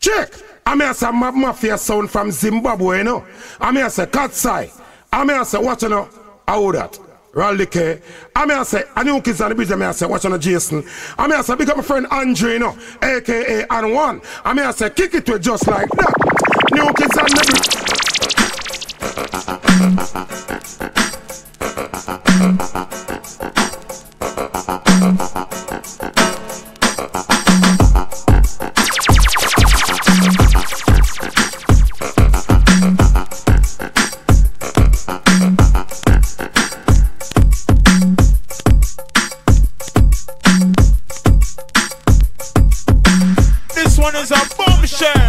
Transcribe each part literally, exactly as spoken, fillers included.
Check. I mean I say Mob Mafia Sound from Zimbabwe, you know. I mean I say Katsai. I mean I say what you know, how that? Rally K. I mean I say, I new kids on the bridge, I mean I say, watch on Jason. I mean I say, big up my friend Andre, you know, A K A and one. I mean I say, kick it to it just like that. New kids on the bridge. This one is a bombshell.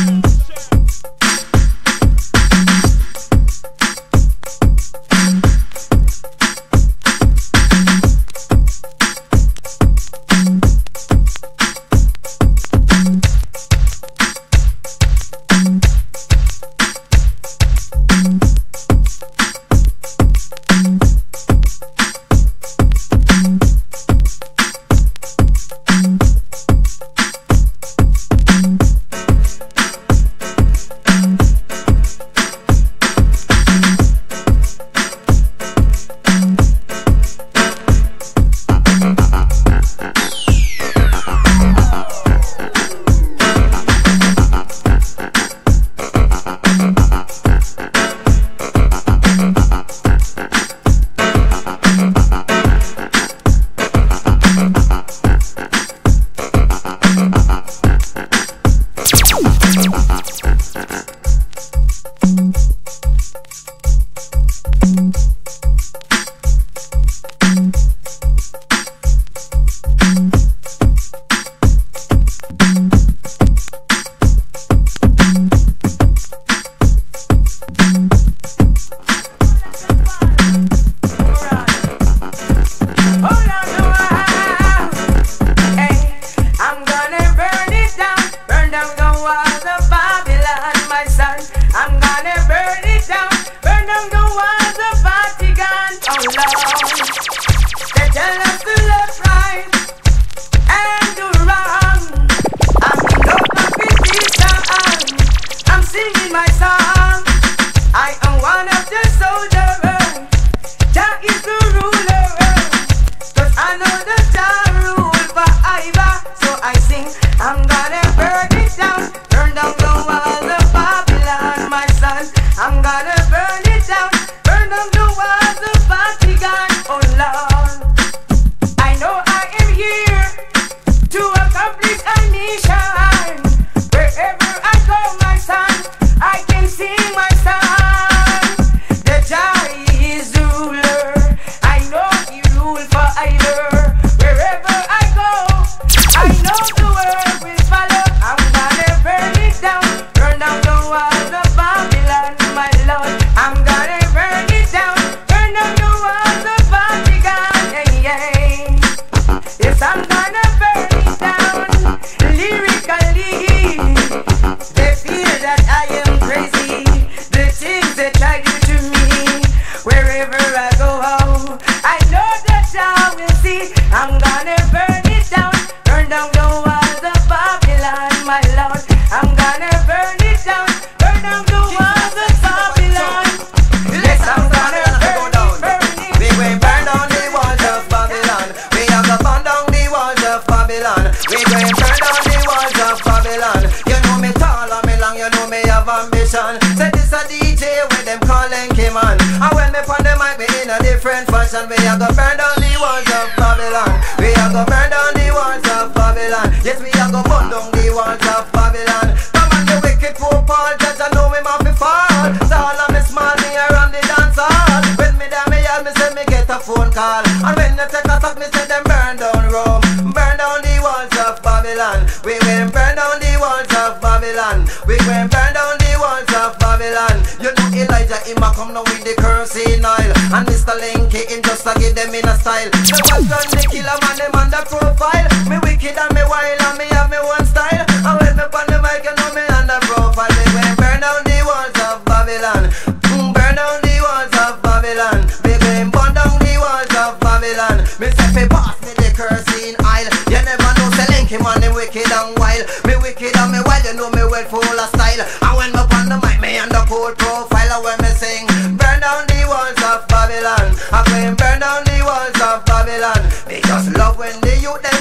Say this a D J with them calling him on. And when me pon the mic, me in a different fashion. We are gonna burn down the walls of Babylon. We are gonna burn down the walls of Babylon. Yes, we are gonna burn down the walls of Babylon. Come on, the wicked poor Paul, judge I know him off the fall. So all of me small, me around the dance hall. When me down me yell, me say me get a phone call. And when they take a talk, me say them burn down Rome. Burn down the walls of Babylon. We will burn down the walls of Babylon. We will burn down the walls of Babylon. You know Elijah, him a come now with the cursing oil. And Mister Linky, him just a give them in a style. The one gun, the killer man, them on the profile. Me wicked and me wild and me have me one style. And when me on the mic, you know me on the profile. We will burn down the walls of Babylon. Mm, burn down the walls of Babylon. We will burn down the walls of Babylon. Me say fi pass me the cursing oil. You never know, say Linky man, him wicked and wild. Me wicked and me wild, you know me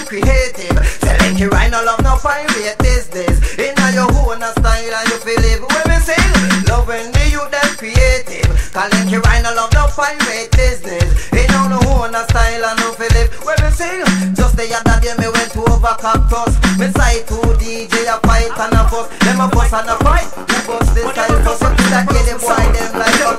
them creative. Selling you right, no love, no pirate business. In your own style and you feel live. When we sing, loving the youth them creative. Calling you right, no love, no pirate business. In your own style and you feel live. When we sing, just the other day me went to over cactus. Me side to D J a fight and a fuss. Them a fuss and a fight. We bust this style fuss. That get the boy them like a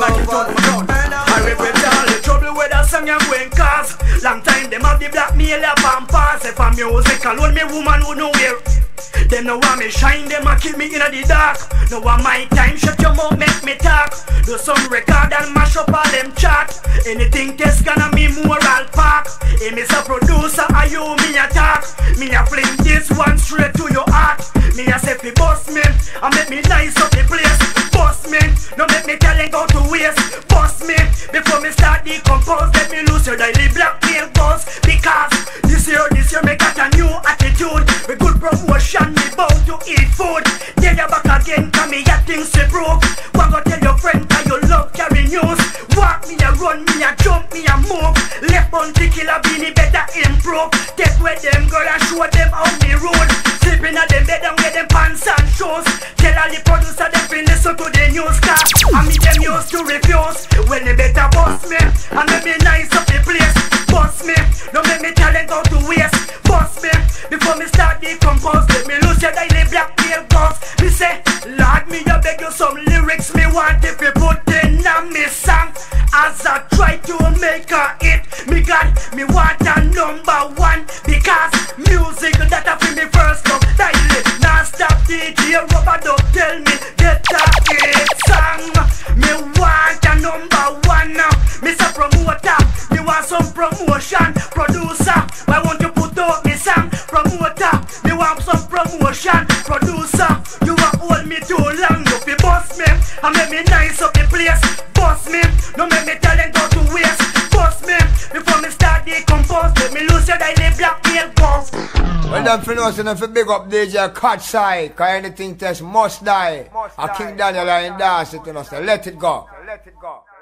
close. I regret all the trouble with that song I'm going cause. Long time them have the blackmail up and pass. If I'm music alone, me woman who know where. Them know want me shine, them a keep me in the dark. Now want my time, shut your mouth, make me talk. Do some record and mash up all them chat. Anything that's gonna be moral park. Hey, Mister Producer, are you me attack? Me a fling this one straight to your heart. Me a say fi boss me, and make me nice up the place. Boss me, no make me talent go to waste. Boss me, before me start decompose. Let me lose your daily blackmail boss. Because this year, this year me got a new attitude. With good promotion, me bound to eat food. Then you back again, cause me got things to prove. What go tell your friend that you love carry news. Walk me a run, me a jump, me a move. Left on the killer beanie better improve. Take where them girl and show them how me road. Sleeping at them bed and wear them pants and shoes. Tell all the producer them fi listen to the news car. And me them used to refuse. Well they better boss me and make me nice up the place. Boss me, no make me talent go to waste. Boss me, before me start decompose. Let me lose your daily blackmail boss. Me say, Lord me I beg you some lyrics me want if you put in a me song. As I try to make a hit, me God, me want a number one. Because music that I feel me first love. Daily, now stop D J rubber dub, tell me get a hit song. Me want a number one now. Mister Promoter, me want some promotion. Producer, why won't you put out me song? Promoter, me want some promotion. Producer, you want hold me too long. You fi boss me and make me nice up the place. Boss me, no make me talent go to waste. Boss me, before me start decompose. Let me lose your daily blackmail boss. Well them for know, so them fi big up D J Cat's-Eye. Cause anything test must die. A King Daniel in dance it, you know, so let it go. Let it go.